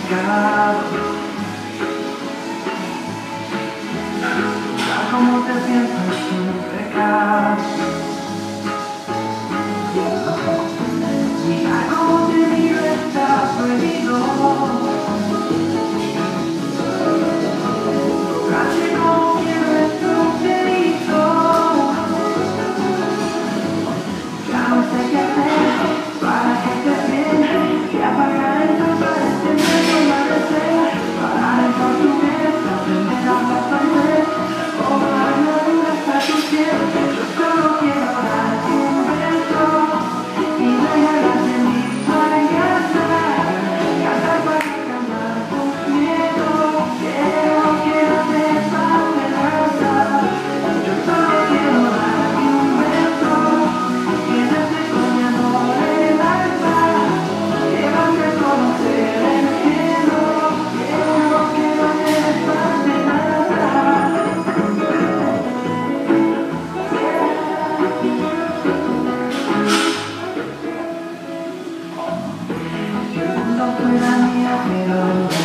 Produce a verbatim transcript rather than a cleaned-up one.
pecado. Ya como te sientas sin pecado. Mira cómo te miro, está prohibido. Tocarte como quiero es un delito. Ya no sé qué hacer para que estés bien. Y apagar el sol para encender tu amanecer. Parar en por tu mente, aprender a pasar. Como la armadura hasta tu piel. Yo solo quiero darte un beso y regalarte mi fragancia. Cantar para calmar tus miedos. Quiero que no sepas esperanza. Yo solo quiero darte un beso y darte con mi amor el alma. Llevarte a conocer el cielo. Quiero que no sepas de nada. Si el mundo fuera mío, pero